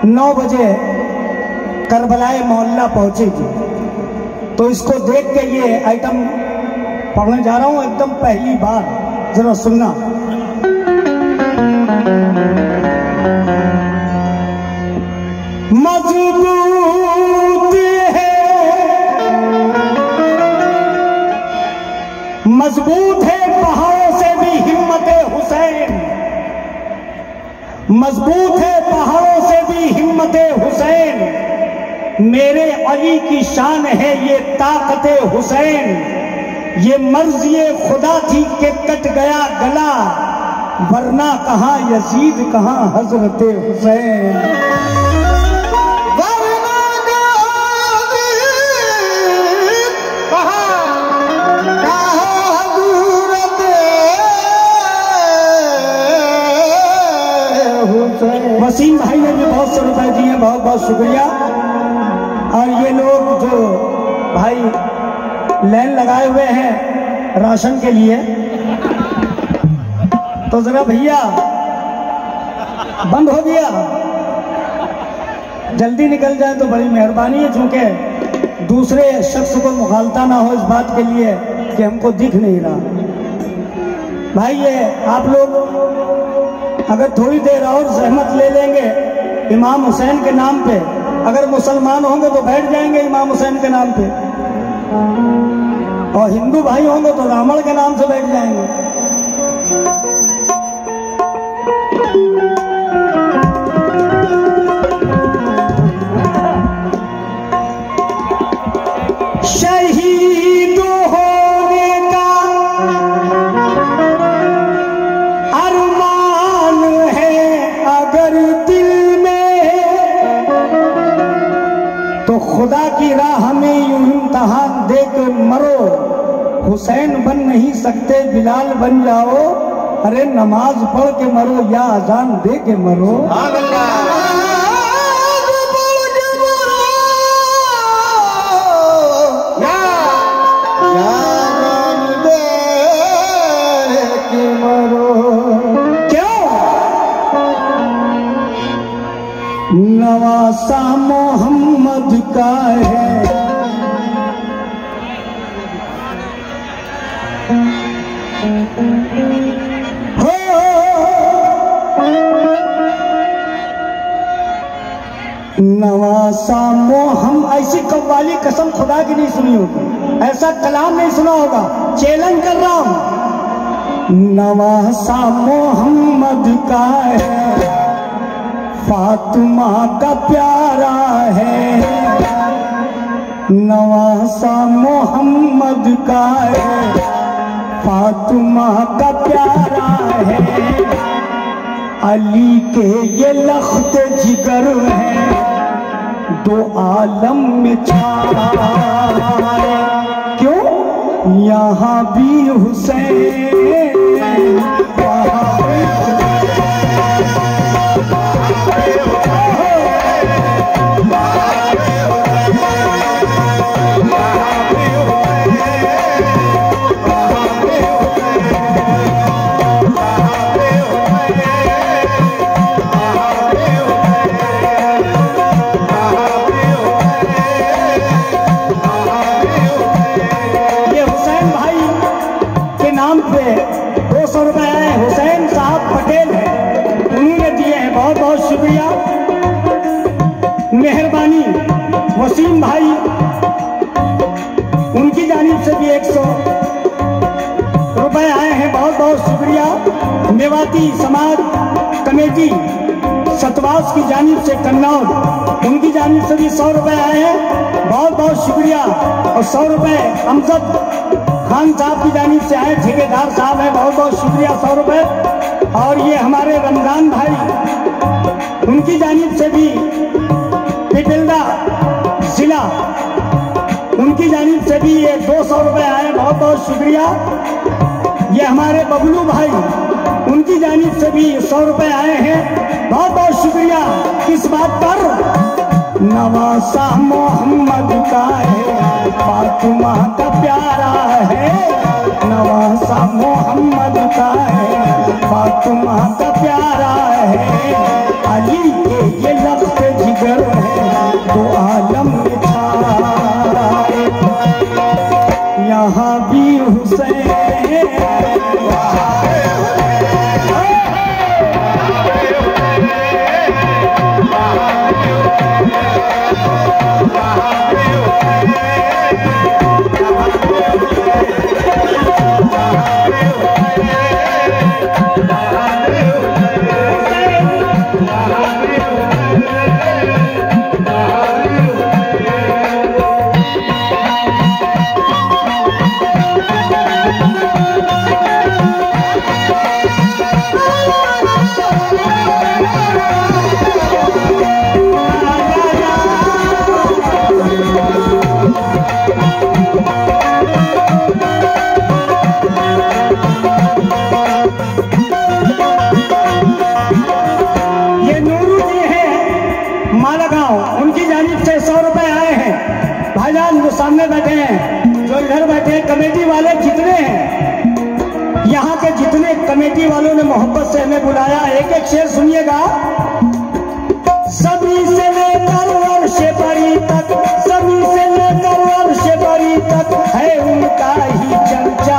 9 बजे करबलाए मोहल्ला पहुंचेगी। तो इसको देख के ये आइटम पढ़ने जा रहा हूं एकदम पहली बार, जरा सुनना। मजबूत है, मजबूत है पहाड़ों से भी हिम्मत हुसैन, मजबूत है पहाड़ों से भी हिम्मत हुसैन, मेरे अली की शान है ये ताकत हुसैन, ये मर्ज़ी खुदा थी कि कट गया गला, वरना कहाँ यजीद कहाँ हजरत हुसैन। वसीम भाई ने भी बहुत से रुपए दिए, बहुत बहुत शुक्रिया। और ये लोग जो भाई लाइन लगाए हुए हैं राशन के लिए, तो जरा भैया बंद हो गया, जल्दी निकल जाए तो बड़ी मेहरबानी है, चूंकि दूसरे शख्स को मुखालता ना हो इस बात के लिए कि हमको दिख नहीं रहा। भाई ये आप लोग अगर थोड़ी देर और जहमत ले लेंगे इमाम हुसैन के नाम पे, अगर मुसलमान होंगे तो बैठ जाएंगे इमाम हुसैन के नाम पे, और हिंदू भाई होंगे तो रावण के नाम से बैठ जाएंगे। शहीद होने का अरमान है अगर दिल में, तो खुदा की राह में यूं इम्तहान दे के मरो, हुसैन बन नहीं सकते बिलाल बन जाओ, अरे नमाज पढ़ के मरो या अजान दे के मरो। नवासा मोहम्मद का है, हो नवासा मोहम्मद, ऐसी कव्वाली कसम खुदा की नहीं सुनी होगी, ऐसा कलाम नहीं सुना होगा, चैलेंज कर रहा हूं। नवासा मोहम्मद का है, फातिमा का प्यारा है, नवासा मोहम्मद का है, फातिमा का प्यारा है, अली के ये लख्त जिगर है, दो आलम में छाया, क्यों यहाँ भी हुसैन वहाँ भी मेहरबानी। वसीम भाई उनकी जानिब से भी 100 रुपए आए हैं, बहुत बहुत शुक्रिया। मेवाती समाज कमेटी सतवास की जानिब से कन्नौज, उनकी जानिब से भी 100 रुपए आए हैं, बहुत बहुत शुक्रिया। और 100 रुपए अमजद खान साहब की जानिब से आए, ठेकेदार साहब हैं, बहुत बहुत शुक्रिया 100 रुपए। और ये हमारे रमजान भाई, उनकी जानिब से भी पिपिल्दा जिला, उनकी जानिब से भी ये 200 रुपए आए, बहुत बहुत शुक्रिया। ये हमारे बबलू भाई, उनकी जानिब से भी 100 रुपए आए हैं, बहुत बहुत शुक्रिया। किस बात पर? नवासा मोहम्मद का है, फातिमा का प्यारा है, नवासा मोहम्मद का है, फातिमा का प्यारा है, अली के ये लफ्ज़ यहाँ भी हुसैन। सामने बैठे हैं, जो इधर बैठे हैं, कमेटी वाले जितने हैं, यहाँ के जितने कमेटी वालों ने मोहब्बत से हमें बुलाया, एक एक शेर सुनिएगा। सभी से लेकर वर्ष परी तक, सभी से लेकर वर्ष परी तक है उनका ही चर्चा।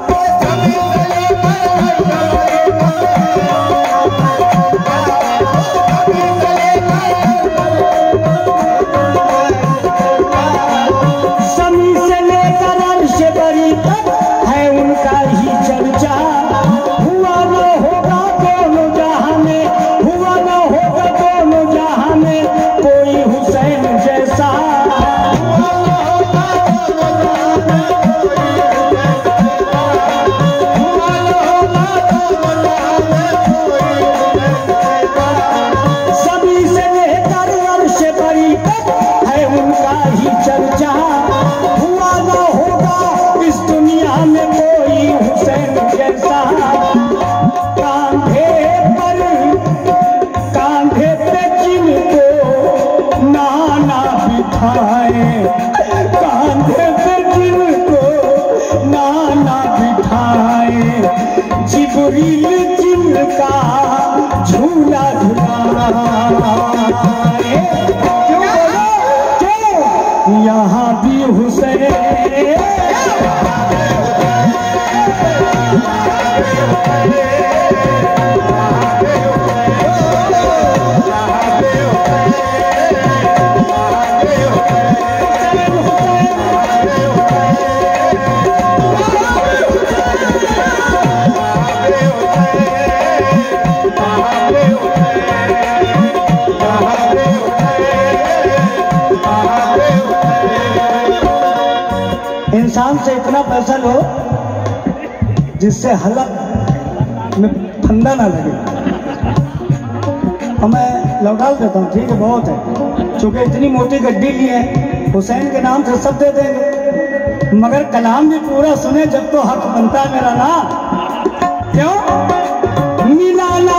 कांधे पे जिनको नाना बिठाए, जिब्रील जिनका झूला झुलाए। क्यों बोलो क्यों? यहाँ भी हुसैन। इंसान से इतना पैसा लो जिससे हलक में फंदा ना लगे। और मैं लौटा देता हूँ, ठीक है, बहुत है, चूंकि इतनी मोटी गड्डी ली है, हुसैन के नाम से सब दे देंगे, मगर कलाम भी पूरा सुने जब तो हक बनता है मेरा ना। क्यों? मिला ना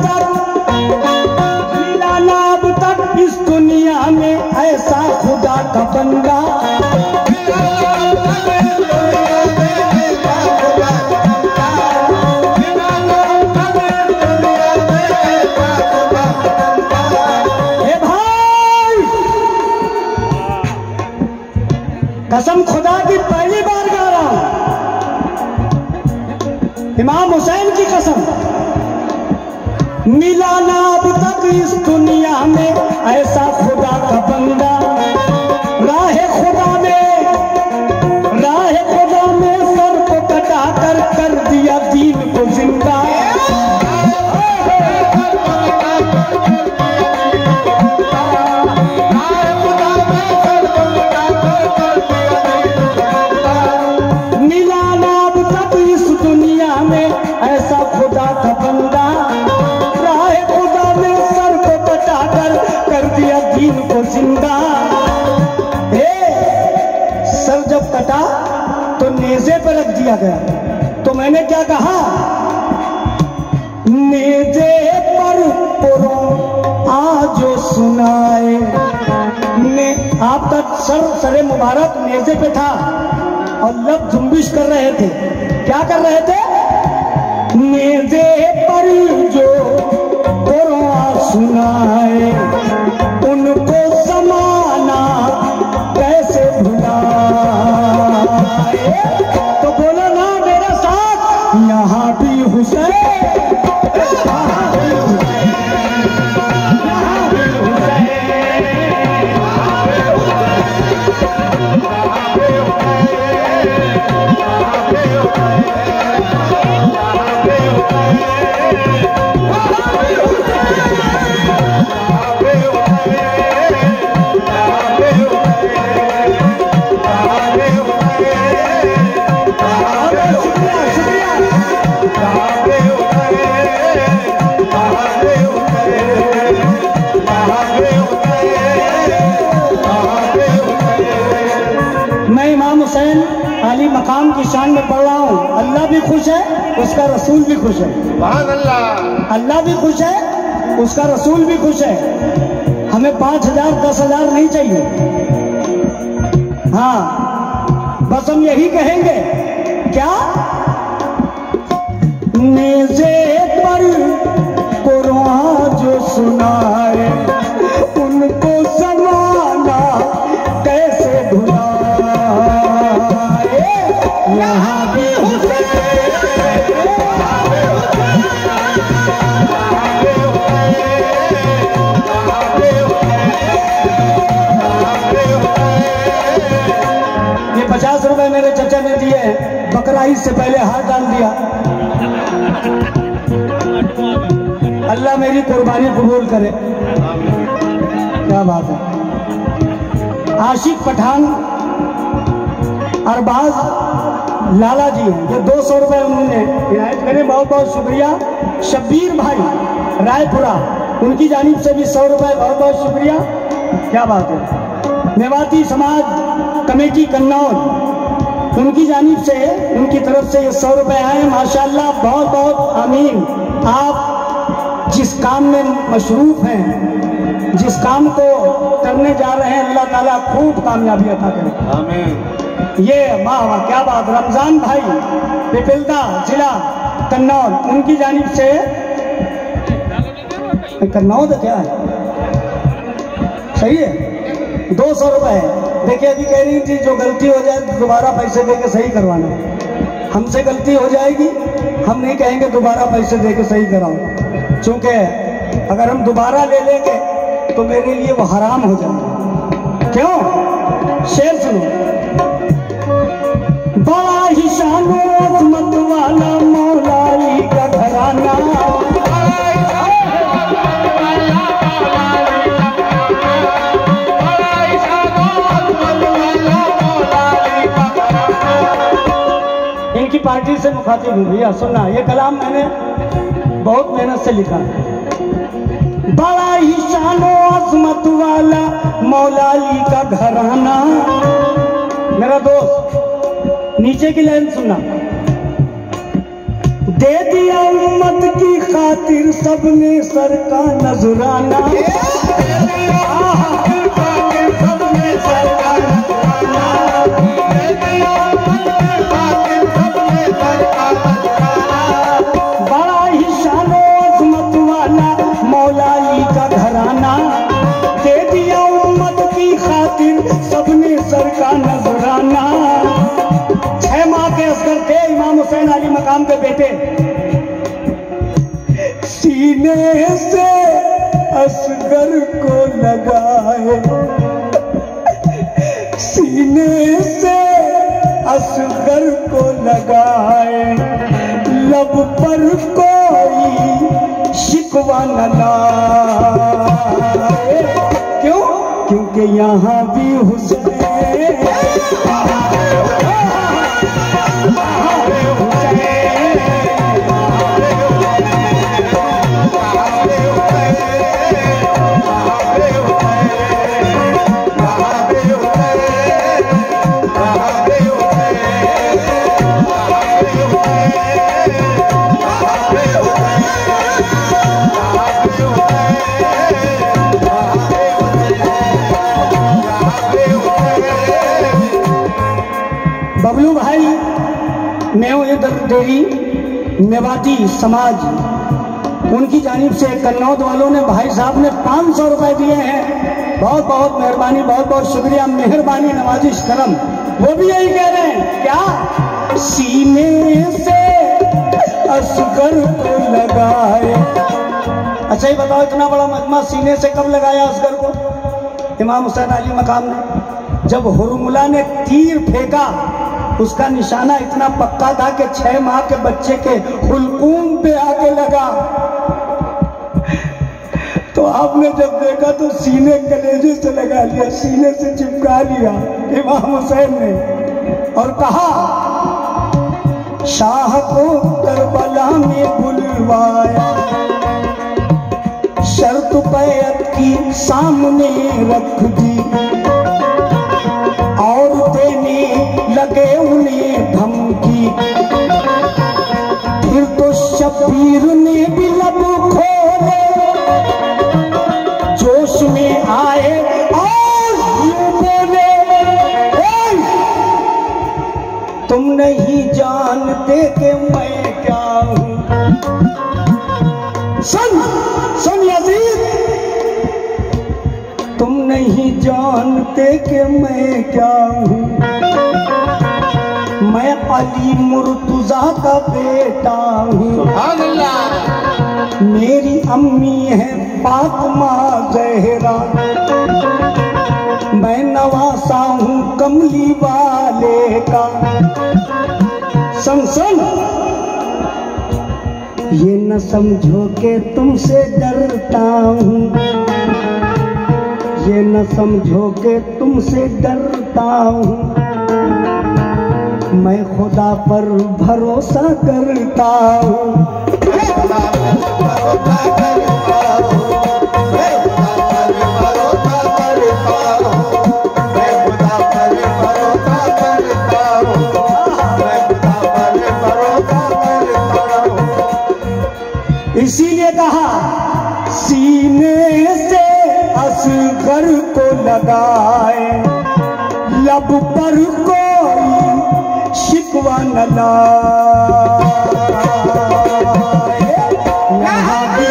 अब तक इस दुनिया में ऐसा खुदा का बंदा, कसम खुदा की पहली बार गा रहा हूं, इमाम हुसैन की कसम। मिला ना अब तक इस दुनिया में ऐसा खुदा का बंदा, राह खुदा में सर को कटा कर दिया दीन को जिंदा। ऐसा खुदा का बंदा, राह खुदा में सर को कटा कर दिया दीन को जिंदा। सर जब कटा तो नेज़े पर रख दिया गया, तो मैंने क्या कहा? नेज़े पर पुरो आजो सुनाए। ने आपका सर मुबारक नेज़े पे था और लब जुम्बिश कर रहे थे। क्या कर रहे थे? नेज़े पर जो कुरान सुनाए, उनको ज़माना कैसे भुलाए। आली मकाम की शान में पढ़ रहा हूँ। अल्लाह भी खुश है, उसका रसूल भी खुश है। अल्लाह भी खुश है, उसका रसूल भी खुश है। हमें 5,000 10,000 नहीं चाहिए। हाँ, बस हम यही कहेंगे, क्या नेज़े पर कुरान जो सुनाए उनको ज़माना कैसे भुलाए। यहाँ भी ये 50 रुपए मेरे चचा ने दिए हैं, बकरा ईद से पहले हाथ डाल दिया। अल्लाह मेरी कुर्बानी कबूल करे। क्या बात है। आशिक पठान अरबाज लाला जी हैं, ये 200 रुपए उन्होंने इनायत करे, बहुत बहुत शुक्रिया। शब्बीर भाई रायपुरा, उनकी जानिब से भी 100 रुपए, बहुत बहुत शुक्रिया। क्या बात है। मेवाती समाज कमेटी कन्नौज, उनकी जानिब से, उनकी तरफ से ये 100 रुपए आए। माशाल्लाह, बहुत बहुत आमीन। आप जिस काम में मशरूफ हैं, जिस काम को करने जा रहे हैं, अल्लाह ताला खूब कामयाबी अता करे। आमीन। ये वाह वाह, क्या बात। रमजान भाई पिपलदा जिला कन्नौज, उनकी जानिब से कन्नौज क्या है, सही है, 200 रुपए। देखिए, अभी कह रही थी जो गलती हो जाए तो दोबारा पैसे दे के सही करवाना। हमसे गलती हो जाएगी, हम नहीं कहेंगे दोबारा पैसे दे के सही कराओ, क्योंकि अगर हम दोबारा ले लेंगे तो मेरे लिए वो हराम हो जाएगा। क्यों? शेर सुनो। बड़ा ही शानो अज़मत वाला मौला अली का घराना, इनकी पार्टी से मुखातिब हूँ भैया, सुनना। ये कलाम मैंने बहुत मेहनत से लिखा है। बड़ा ही शानो अज़मत वाला मौला अली का घराना। मेरा दोस्त, नीचे की लाइन सुनना। दे दिया उम्मत की खातिर सबने सर का नजराना। बड़ा ही शानो अज़मत वाला मौला अली का घराना, दे दिया उम्मत की खातिर सबने सर का नजराना। 6 माह के असगर थे इमाम हुसैन अली मकाम के बेटे। सीने से असगर को लगाए, सीने से असगर को लगाए, लब पर कोई शिकवा न लाए। क्यों? क्योंकि यहाँ भी हुसैन बबलू भाई मेव डेरी मेवाती समाज, उनकी जानिब से कन्नौज वालों ने, भाई साहब ने 500 रुपए दिए हैं। बहुत बहुत मेहरबानी, बहुत बहुत शुक्रिया, मेहरबानी, नवाजिश करम। वो भी यही कह रहे हैं, क्या सीने से असगर को लगाए। अच्छा, ही बताओ, इतना बड़ा मजमा सीने से कब लगाया असगर को? इमाम हुसैन अली मकाम ने, जब हुरमुला ने तीर फेंका उसका निशाना इतना पक्का था कि 6 माह के बच्चे के हुलकूम पे आके लगा। तो आपने जब देखा तो सीने कलेजे से लगा लिया, सीने से चिपका लिया इमाम हुसैन ने और कहा, शाह को करबला में बुलवाया, शर्त बैत की सामने रख दी और देने लगे उन्हें धमकी। फिर तो शब्बीर ने भी लब खोले, जोश में आए और यूं बोले, तुम नहीं जानते कि मैं क्या हूं। सुन यजीद, तुम नहीं जानते कि मैं क्या हूं। मैं अली मुर्तजा का बेटा हूं। मेरी अम्मी है फातिमा ज़हरा, मैं नवासा हूं कमली वाले का। सुन, ये न समझो कि तुमसे डरता हूँ, ये न समझो कि तुमसे डरता हूँ। मैं खुदा पर भरोसा करता हूँ। इसीलिए कहा, सीने से असगर को लगाए, लब पर कोई शिकवा न लाए। यहाँ भी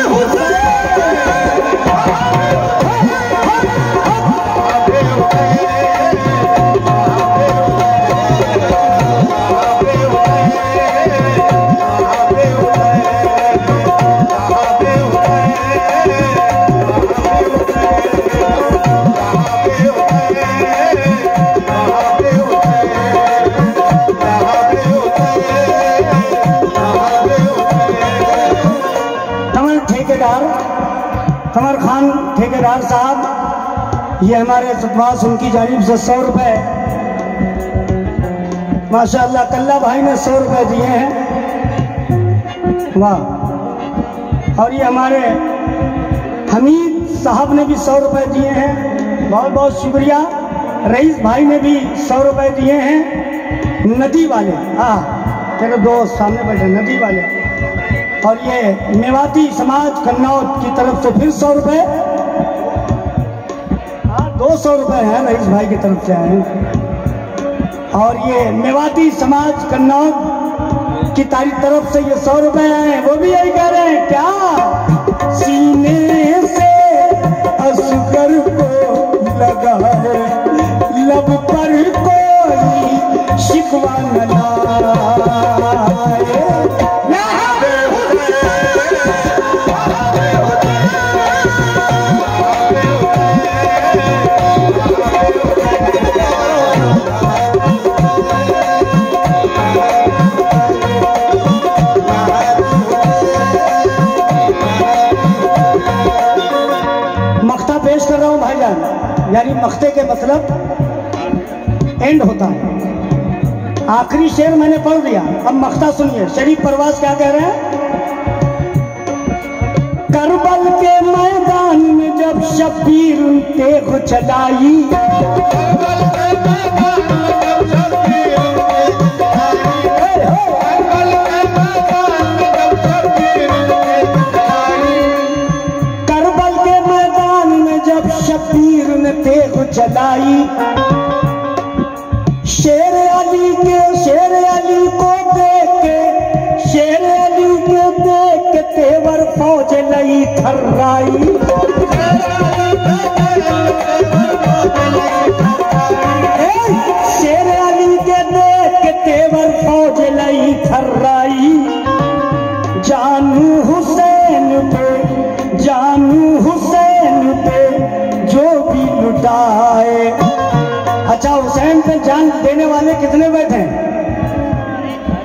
कमर खान ठेकेदार साहब, ये हमारे सतवास उनकी जानिब से 100 रुपए माशाअल्लाह कल्ला भाई ने 100 रुपए दिए हैं, वाह। और ये हमारे हमीद साहब ने भी 100 रुपए दिए हैं, बहुत बहुत शुक्रिया। रईस भाई ने भी 100 रुपए दिए हैं। नदी वाले, हाँ तेरे दोस्त सामने बैठे नदी वाले। और ये मेवाती समाज कन्नौज की तरफ से फिर 100 रुपए, हाँ 200 रुपए हैं रईस भाई की तरफ से आए हैं। और ये मेवाती समाज कन्नौज की तरफ से ये 100 रुपए आए हैं, वो भी यही कह रहे हैं क्या, सीने से असगर को लगा है, लब पर कोई शिकवा न लाए। मख्ता पेश कर रहा हूं भाईजान, यानी मख्ते के मतलब एंड होता है। आखिरी शेर मैंने पढ़ दिया, अब मख्ता सुनिए। शरीफ परवाज क्या कह रहे हैं, करबल के मैदान में जब शब्बीर तेग चलाई, करबल के मैदान में जब शब्बीर ने तेग चलाई, शेर अली को देख के, शेर अली को देख के तेवर फौज लई थर्राई। शेर अली के देख के तेवर फौज लई थर्राई। जानू हुसैन पे जो भी लुटाए। अच्छा, हुसैन पे जान देने वाले कितने बैठे हैं?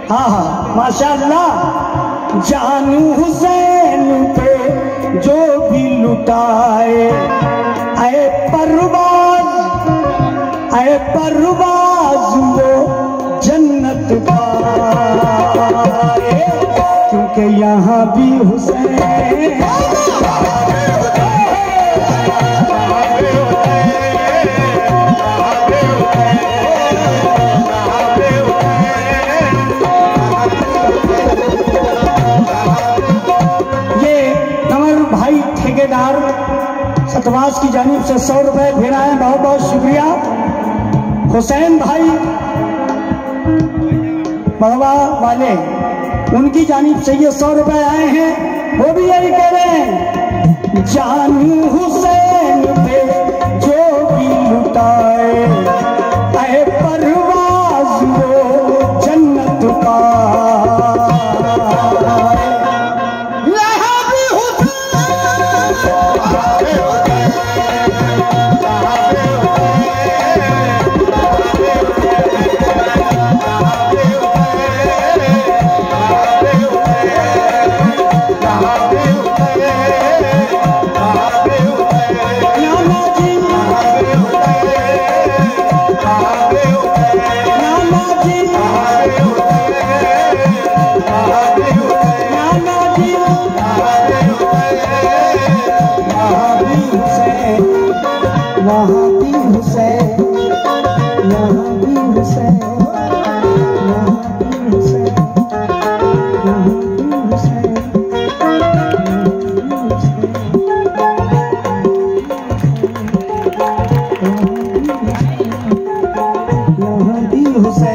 हाँ हाँ माशाअल्लाह। जानू हुसैन पे जो भी लुटाए, ऐ परवाज वो जन्नत पाए, क्योंकि यहाँ भी हुसैन ठेकेदार सतवास की जानिब से 100 रुपए भेजा है, बहुत बहुत शुक्रिया। हुसैन भाई मरवा वाले उनकी जानिब से ये 100 रुपए आए हैं, वो भी यही कह रहे हैं, जानू हुसैन पे जो भी लुटाए, ऐ परवाज वो जन्नत पाए। हुसैन